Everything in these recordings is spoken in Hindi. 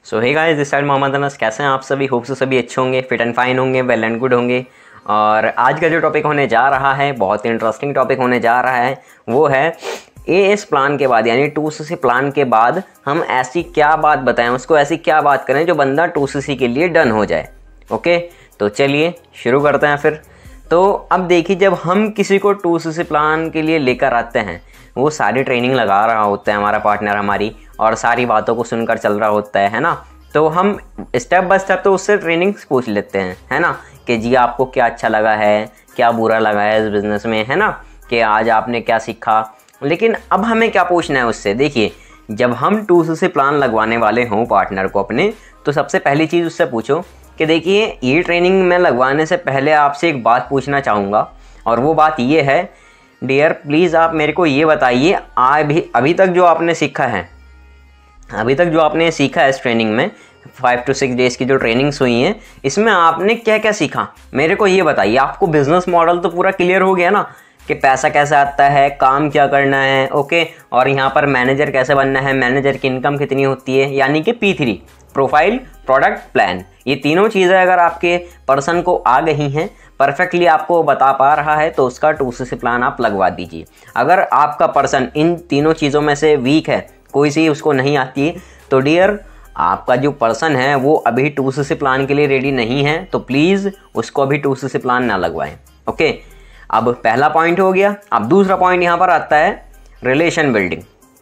So hey guys, this side Mohammad Anas. कैसे हैं आप सभी? होप से सभी अच्छे होंगे, फिट एंड फाइन होंगे, वेल एंड गुड होंगे। और आज का जो टॉपिक होने जा रहा है, बहुत ही इंटरेस्टिंग टॉपिक होने जा रहा है। वो है एएस प्लान के बाद, यानी 2सीसी प्लान के बाद हम ऐसी क्या बात बताएं, उसको ऐसी क्या बात करें जो बंदा 2सीसी के लिए डन हो जाए। ओके, तो चलिए शुरू करते हैं फिर। तो अब देखिए, जब हम किसी को 2सीसी प्लान के लिए लेकर आते हैं, वो सारी ट्रेनिंग लगा रहा होता है हमारा पार्टनर हमारी, और सारी बातों को सुनकर चल रहा होता है ना। तो हम स्टेप बाय स्टेप तो उससे ट्रेनिंग पूछ लेते हैं, है ना, कि जी आपको क्या अच्छा लगा है, क्या बुरा लगा है इस बिज़नेस में, है ना, कि आज आपने क्या सीखा। लेकिन अब हमें क्या पूछना है उससे? देखिए, जब हम 2सीसी प्लान लगवाने वाले हों पार्टनर को अपने, तो सबसे पहली चीज़ उससे पूछो कि देखिए, ये ट्रेनिंग मैं लगवाने से पहले आपसे एक बात पूछना चाहूँगा, और वो बात ये है, डियर प्लीज़ आप मेरे को ये बताइए, अभी तक जो आपने सीखा है, अभी तक जो आपने सीखा है इस ट्रेनिंग में, 5 to 6 डेज़ की जो ट्रेनिंग्स हुई हैं, इसमें आपने क्या क्या सीखा मेरे को ये बताइए। आपको बिज़नेस मॉडल तो पूरा क्लियर हो गया ना, कि पैसा कैसे आता है, काम क्या करना है, ओके, और यहाँ पर मैनेजर कैसे बनना है, मैनेजर की इनकम कितनी होती है, यानी कि P3 प्रोफाइल, प्रोडक्ट, प्लान। ये तीनों चीज़ें अगर आपके पर्सन को आ गई हैं, परफेक्टली आपको बता पा रहा है, तो उसका 2सीसी प्लान आप लगवा दीजिए। अगर आपका पर्सन इन तीनों चीज़ों में से वीक है, कोई सी उसको नहीं आती है, तो डियर आपका जो पर्सन है वो अभी 2सीसी प्लान के लिए रेडी नहीं है, तो प्लीज़ उसको अभी 2सीसी प्लान ना लगवाएं। ओके, अब पहला पॉइंट हो गया। अब दूसरा पॉइंट यहाँ पर आता है रिलेशन बिल्डिंग।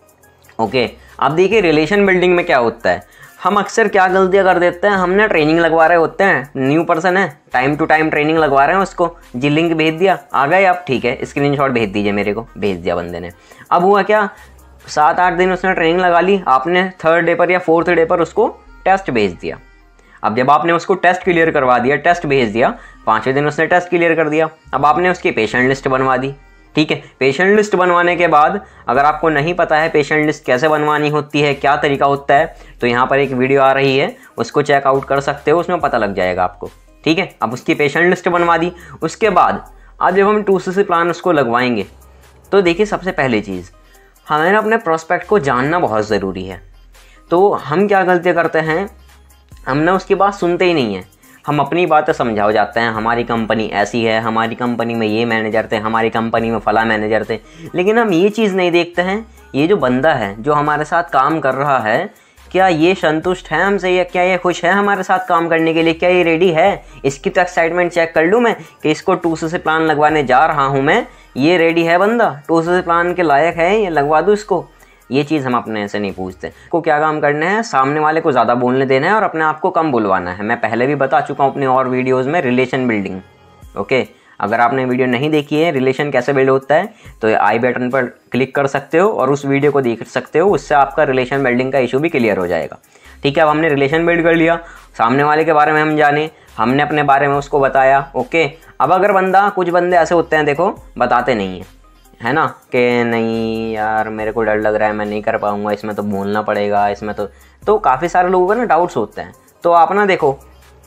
ओके, अब देखिए रिलेशन बिल्डिंग में क्या होता है, हम अक्सर क्या गलतियाँ कर देते हैं, हमने ट्रेनिंग लगवा रहे होते हैं, न्यू पर्सन है, टाइम टू टाइम ट्रेनिंग लगवा रहे हैं उसको, जी लिंक भेज दिया, आ गए आप, ठीक है, स्क्रीनशॉट भेज दीजिए मेरे को, भेज दिया बंदे ने। अब हुआ क्या, 7-8 दिन उसने ट्रेनिंग लगा ली, आपने 3rd डे पर या 4th डे पर उसको टेस्ट भेज दिया। अब जब आपने उसको टेस्ट क्लियर करवा दिया, टेस्ट भेज दिया, 5वें दिन उसने टेस्ट क्लियर कर दिया, अब आपने उसकी पेशेंट लिस्ट बनवा दी। ठीक है, पेशेंट लिस्ट बनवाने के बाद अगर आपको नहीं पता है पेशेंट लिस्ट कैसे बनवानी होती है, क्या तरीका होता है, तो यहाँ पर एक वीडियो आ रही है, उसको चेकआउट कर सकते हो, उसमें पता लग जाएगा आपको। ठीक है, अब उसकी पेशेंट लिस्ट बनवा दी। उसके बाद अब जब हम 2सीसी प्लान उसको लगवाएंगे, तो देखिए सबसे पहली चीज़, हमें अपने प्रोस्पेक्ट को जानना बहुत ज़रूरी है। तो हम क्या गलतियाँ करते हैं, हम ना उसकी बात सुनते ही नहीं हैं, हम अपनी बातें समझाओ जाते हैं, हमारी कंपनी ऐसी है, हमारी कंपनी में ये मैनेजर थे, हमारी कंपनी में फला मैनेजर थे। लेकिन हम ये चीज़ नहीं देखते हैं, ये जो बंदा है जो हमारे साथ काम कर रहा है, क्या ये संतुष्ट है हमसे, या क्या ये खुश है हमारे साथ काम करने के लिए, क्या ये रेडी है, इसकी तो एक्साइटमेंट चेक कर लूँ मैं कि इसको 2सीसी प्लान लगवाने जा रहा हूँ मैं, ये रेडी है बंदा, 2सीसी प्लान के लायक है, ये लगवा दूँ इसको। ये चीज़ हम अपने ऐसे नहीं पूछते। को क्या काम करना है, सामने वाले को ज़्यादा बोलने देना है और अपने आप को कम बुलवाना है। मैं पहले भी बता चुका हूँ अपने और वीडियोज़ में, रिलेशन बिल्डिंग। ओके, अगर आपने वीडियो नहीं देखी है रिलेशन कैसे बिल्ड होता है, तो आई बटन पर क्लिक कर सकते हो और उस वीडियो को देख सकते हो, उससे आपका रिलेशन बिल्डिंग का इशू भी क्लियर हो जाएगा। ठीक है, अब हमने रिलेशन बिल्ड कर लिया, सामने वाले के बारे में हम जाने, हमने अपने बारे में उसको बताया। ओके, अब अगर बंदा, कुछ बंदे ऐसे होते हैं देखो, बताते नहीं हैं, है ना, कि नहीं यार मेरे को डर लग रहा है, मैं नहीं कर पाऊँगा, इसमें तो बोलना पड़ेगा, इसमें तो काफ़ी सारे लोगों को ना डाउट्स होते हैं। तो आप ना देखो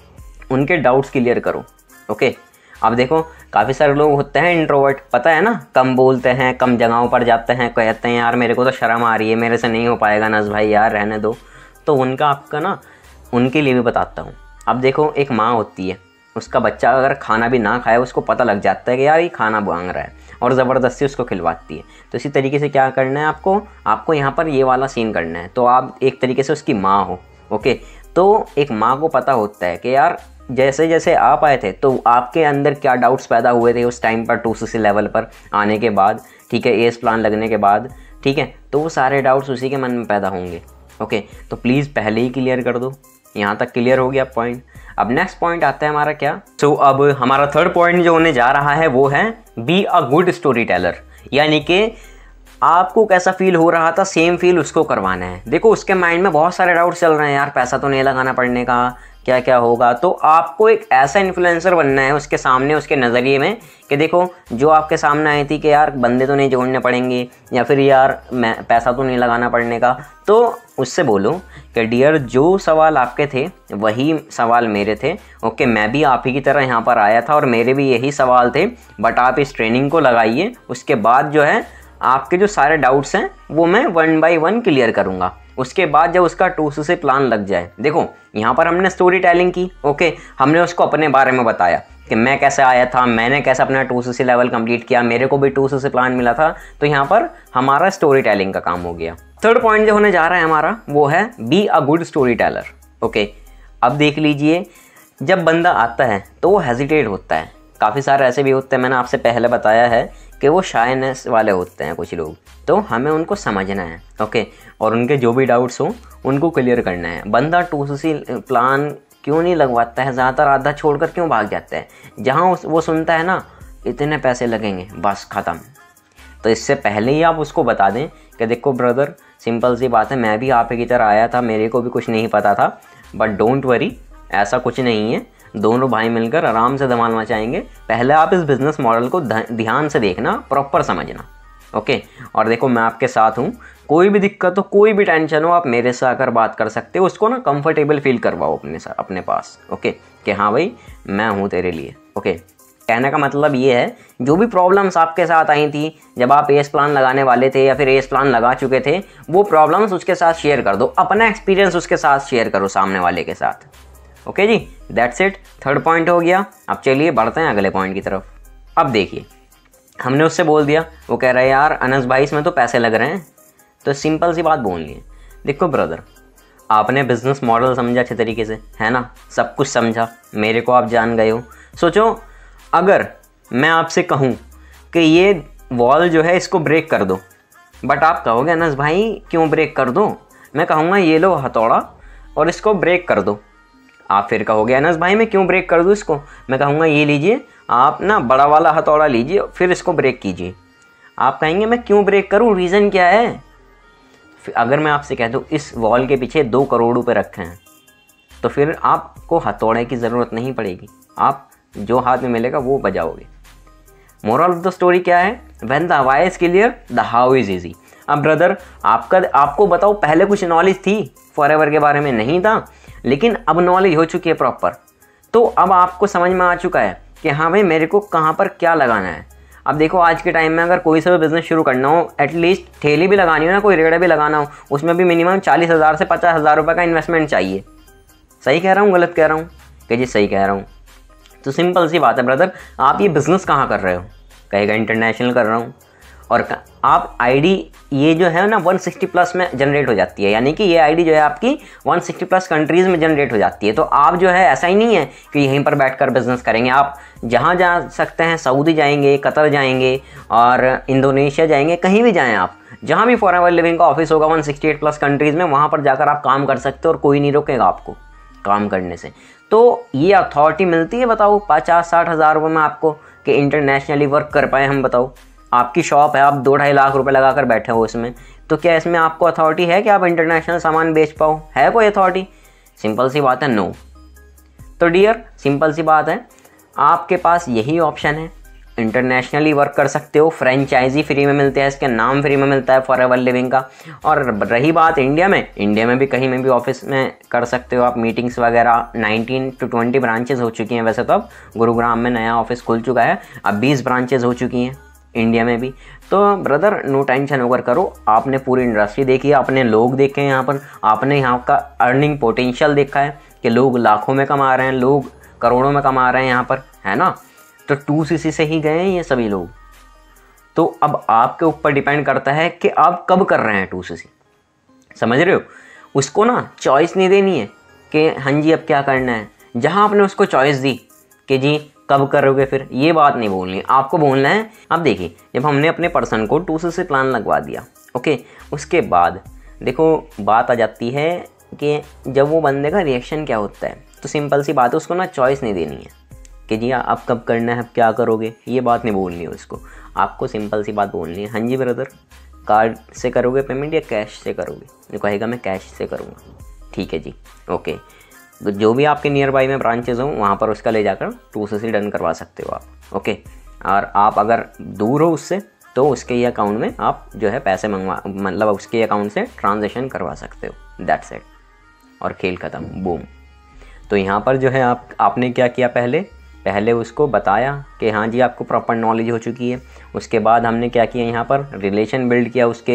उनके डाउट्स क्लियर करो। ओके, अब देखो काफ़ी सारे लोग होते हैं इंट्रोवर्ट, पता है ना, कम बोलते हैं, कम जगहों पर जाते हैं, कहते हैं यार मेरे को तो शर्म आ रही है, मेरे से नहीं हो पाएगा नस भाई, यार रहने दो। तो उनका आपका ना, उनके लिए भी बताता हूँ। अब देखो एक माँ होती है, उसका बच्चा अगर खाना भी ना खाए, उसको पता लग जाता है कि यार ये खाना मांग रहा है, और ज़बरदस्ती उसको खिलवाती है। तो इसी तरीके से क्या करना है आपको यहाँ पर ये वाला सीन करना है। तो आप एक तरीके से उसकी माँ हो। ओके, तो एक माँ को पता होता है कि यार जैसे जैसे आप आए थे, तो आपके अंदर क्या डाउट्स पैदा हुए थे उस टाइम पर 2सीसी लेवल पर आने के बाद, ठीक है, एएस प्लान लगने के बाद, ठीक है, तो वो सारे डाउट्स उसी के मन में पैदा होंगे। ओके, तो प्लीज़ पहले ही क्लियर कर दो। यहाँ तक क्लियर हो गया पॉइंट। अब नेक्स्ट पॉइंट आता है हमारा क्या, अब हमारा 3rd पॉइंट जो होने जा रहा है वो है be a good storyteller, यानी कि आपको कैसा फील हो रहा था, सेम फील उसको करवाना है। देखो उसके माइंड में बहुत सारे डाउट्स चल रहे हैं, यार पैसा तो नहीं लगाना पड़ने का, क्या क्या होगा, तो आपको एक ऐसा इन्फ्लुएंसर बनना है उसके सामने, उसके नज़रिए में, कि देखो जो आपके सामने आई थी कि यार बंदे तो नहीं जोड़ने पड़ेंगे, या फिर यार पैसा तो नहीं लगाना पड़ने का, तो उससे बोलो कि डियर जो सवाल आपके थे वही सवाल मेरे थे। ओके, मैं भी आप ही की तरह यहाँ पर आया था और मेरे भी यही सवाल थे, बट आप इस ट्रेनिंग को लगाइए, उसके बाद जो है आपके जो सारे डाउट्स हैं वो मैं 1 by 1 क्लियर करूँगा। उसके बाद जब उसका 2CC प्लान लग जाए, देखो यहाँ पर हमने स्टोरी टेलिंग की, ओके, हमने उसको अपने बारे में बताया कि मैं कैसे आया था, मैंने कैसे अपना 2CC लेवल कंप्लीट किया, मेरे को भी 2CC प्लान मिला था। तो यहाँ पर हमारा स्टोरी टेलिंग का काम हो गया। थर्ड पॉइंट जो होने जा रहा है हमारा वो है be a good storyteller. Okay, अब देख लीजिए, जब बंदा आता है तो वो हेजिटेट होता है। काफ़ी सारे ऐसे भी होते हैं, मैंने आपसे पहले बताया है कि वो शायनेस वाले होते हैं कुछ लोग, तो हमें उनको समझना है, ओके, और उनके जो भी डाउट्स हों उनको क्लियर करना है। बंदा 2CC प्लान क्यों नहीं लगवाता है, ज़्यादातर आधा छोड़कर क्यों भाग जाता है? जहाँ वो सुनता है ना इतने पैसे लगेंगे, बस ख़त्म। तो इससे पहले ही आप उसको बता दें कि देखो ब्रदर, सिंपल सी बात है, मैं भी आप ही की तरह आया था, मेरे को भी कुछ नहीं पता था, बट डोंट वरी, ऐसा कुछ नहीं है, दोनों भाई मिलकर आराम से धमाल मचाएंगे। पहले आप इस बिज़नेस मॉडल को ध्यान से देखना, प्रॉपर समझना, ओके। और देखो मैं आपके साथ हूँ, कोई भी दिक्कत हो, कोई भी टेंशन हो, आप मेरे से आकर बात कर सकते हो। उसको ना कंफर्टेबल फील करवाओ अपने पास, ओके, कि हाँ भाई मैं हूँ तेरे लिए, ओके। कहने का मतलब ये है, जो भी प्रॉब्लम्स आपके साथ आई थी जब आप एस प्लान लगाने वाले थे या फिर एस प्लान लगा चुके थे, वो प्रॉब्लम्स उसके साथ शेयर कर दो, अपना एक्सपीरियंस उसके साथ शेयर करो सामने वाले के साथ, ओके जी। दैट्स इट, थर्ड पॉइंट हो गया। अब चलिए बढ़ते हैं अगले पॉइंट की तरफ। अब देखिए, हमने उससे बोल दिया, वो कह रहा है यार अनस भाई इसमें तो पैसे लग रहे हैं। तो सिंपल सी बात बोलनी है, देखो ब्रदर, आपने बिजनेस मॉडल समझा अच्छे तरीके से, है ना, सब कुछ समझा, मेरे को आप जान गए हो। सोचो अगर मैं आपसे कहूँ कि ये वॉल जो है इसको ब्रेक कर दो, बट आप कहोगे अनस भाई क्यों ब्रेक कर दो? मैं कहूँगा ये लो हथौड़ा और इसको ब्रेक कर दो। आप फिर कहोगे अनस भाई मैं क्यों ब्रेक कर दूँ इसको? मैं कहूँगा ये लीजिए, आप ना बड़ा वाला हथौड़ा लीजिए, फिर इसको ब्रेक कीजिए। आप कहेंगे मैं क्यों ब्रेक करूँ, रीज़न क्या है? अगर मैं आपसे कह दूँ इस वॉल के पीछे 2 करोड़ रुपये रखे हैं, तो फिर आपको हथौड़े की ज़रूरत नहीं पड़ेगी, आप जो हाथ में मिलेगा वो बजाओगे। मोरल ऑफ द स्टोरी क्या है? When the why is clear the how is easy. अब ब्रदर आपको बताओ, पहले कुछ नॉलेज थी फॉरएवर के बारे में, नहीं था, लेकिन अब नॉलेज हो चुकी है प्रॉपर। तो अब आपको समझ में आ चुका है कि हाँ भाई मेरे को कहाँ पर क्या लगाना है। अब देखो आज के टाइम में अगर कोई सा भी बिज़नेस शुरू करना हो, एटलीस्ट ठेली भी लगानी हो ना, कोई रेड़ा भी लगाना हो, उसमें भी मिनिमम 40,000 से 50,000 रुपये का इन्वेस्टमेंट चाहिए। सही कह रहा हूँ, गलत कह रहा हूँ? कि जी सही कह रहा हूँ। तो सिंपल सी बात है ब्रदर, आप ये बिज़नेस कहाँ कर रहे हो? कहेगा इंटरनेशनल कर रहा हूँ। और आप आईडी ये जो है ना 160 प्लस में जनरेट हो जाती है, यानी कि ये आईडी जो है आपकी 160 प्लस कंट्रीज़ में जनरेट हो जाती है। तो आप जो है ऐसा ही नहीं है कि यहीं पर बैठकर बिज़नेस करेंगे, आप जहाँ जा सकते हैं, सऊदी जाएंगे, कतर जाएंगे और इंडोनेशिया जाएंगे, कहीं भी जाएँ आप, जहाँ भी फॉरएवर लिविंग का ऑफिस होगा 168 प्लस कंट्रीज़ में, वहाँ पर जाकर आप काम कर सकते हो और कोई नहीं रोकेगा आपको काम करने से। तो ये अथॉरिटी मिलती है, बताओ 50-60 हज़ार रुपये में आपको, कि इंटरनेशनली वर्क कर पाए हम? बताओ, आपकी शॉप है, आप 2-2.5 लाख रुपए लगा कर बैठे हो इसमें, तो क्या इसमें आपको अथॉरिटी है कि आप इंटरनेशनल सामान बेच पाओ? है कोई अथॉरिटी? सिंपल सी बात है, नो। तो डियर, सिंपल सी बात है, आपके पास यही ऑप्शन है, इंटरनेशनली वर्क कर सकते हो, फ्रेंचाइजी फ्री में मिलते हैं, इसके नाम फ्री में मिलता है फॉरएवर लिविंग का। और रही बात इंडिया में भी कहीं में भी ऑफिस में कर सकते हो आप मीटिंग्स वगैरह। 19 to 20 ब्रांचेज हो चुकी हैं वैसे तो, अब गुरुग्राम में नया ऑफिस खुल चुका है, अब 20 ब्रांचेज हो चुकी हैं इंडिया में भी। तो ब्रदर नो टेंशन होकर करो, आपने पूरी इंडस्ट्री देखी है, आपने लोग देखे हैं यहाँ पर, आपने यहाँ का अर्निंग पोटेंशियल देखा है कि लोग लाखों में कमा रहे हैं, लोग करोड़ों में कमा रहे हैं यहाँ पर, है ना। तो 2CC से ही गए हैं ये सभी लोग। तो अब आपके ऊपर डिपेंड करता है कि आप कब कर रहे हैं 2CC, समझ रहे हो? उसको ना चॉइस नहीं देनी है कि हाँ जी अब क्या करना है। जहाँ आपने उसको चॉइस दी कि जी कब करोगे, फिर ये बात नहीं बोलनी, आपको बोलना है। अब देखिए, जब हमने अपने पर्सन को 2CC प्लान लगवा दिया, ओके, उसके बाद देखो बात आ जाती है कि जब वो बंदे का रिएक्शन क्या होता है। तो सिंपल सी बात है, उसको ना चॉइस नहीं देनी है कि जी अब कब करना है, अब क्या करोगे, ये बात नहीं बोलनी है उसको। आपको सिंपल सी बात बोलनी है, हाँ जी ब्रदर कार्ड से करोगे पेमेंट या कैश से करोगे? वो कहेगा मैं कैश से करूँगा। ठीक है जी, ओके। तो जो भी आपके नियर बाई में ब्रांचेज हों वहाँ पर उसका ले जाकर 2CC डन करवा सकते हो आप, ओके। और आप अगर दूर हो उससे तो उसके ही अकाउंट में आप जो है पैसे मतलब उसके अकाउंट से ट्रांजेक्शन करवा सकते हो। दैट्स इट, और खेल ख़त्म, बूम। तो यहाँ पर जो है आपने क्या किया, पहले उसको बताया कि हाँ जी आपको प्रॉपर नॉलेज हो चुकी है। उसके बाद हमने क्या किया, यहाँ पर रिलेशन बिल्ड किया उसके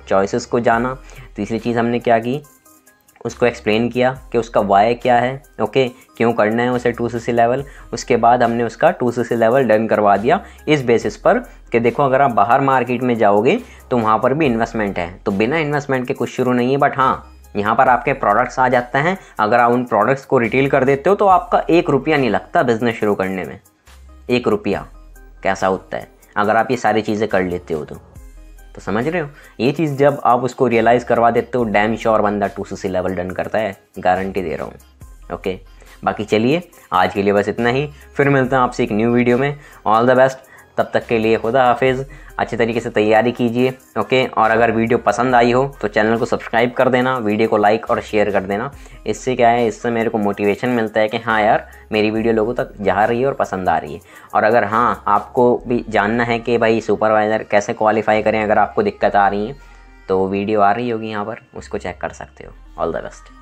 चॉइसेस को जाना। तीसरी चीज़ हमने क्या की, उसको एक्सप्लेन किया कि उसका वाई क्या है, ओके, क्यों करना है उसे 2cc लेवल। उसके बाद हमने उसका 2cc लेवल डन करवा दिया इस बेसिस पर कि देखो अगर आप बाहर मार्केट में जाओगे तो वहाँ पर भी इन्वेस्टमेंट है, तो बिना इन्वेस्टमेंट के कुछ शुरू नहीं है। बट हाँ, यहाँ पर आपके प्रोडक्ट्स आ जाते हैं, अगर आप उन प्रोडक्ट्स को रिटेल कर देते हो तो आपका 1 रुपया नहीं लगता बिज़नेस शुरू करने में। 1 रुपया कैसा होता है अगर आप ये सारी चीज़ें कर लेते हो तो समझ रहे हो। ये चीज़ जब आप उसको रियलाइज़ करवा देते हो, डैम श्योर बंदा 2cc लेवल डन करता है, गारंटी दे रहा हूँ। ओके, बाकी चलिए आज के लिए बस इतना ही, फिर मिलते हैं आपसे एक न्यू वीडियो में। ऑल द बेस्ट, तब तक के लिए खुदा हाफिज़, अच्छे तरीके से तैयारी कीजिए। ओके, और अगर वीडियो पसंद आई हो तो चैनल को सब्सक्राइब कर देना, वीडियो को लाइक और शेयर कर देना। इससे क्या है, इससे मेरे को मोटिवेशन मिलता है कि हाँ यार मेरी वीडियो लोगों तक जा रही है और पसंद आ रही है। और अगर हाँ आपको भी जानना है कि भाई सुपरवाइज़र कैसे क्वालिफाई करें, अगर आपको दिक्कत आ रही है तो वीडियो आ रही होगी यहाँ पर, उसको चेक कर सकते हो। All the best.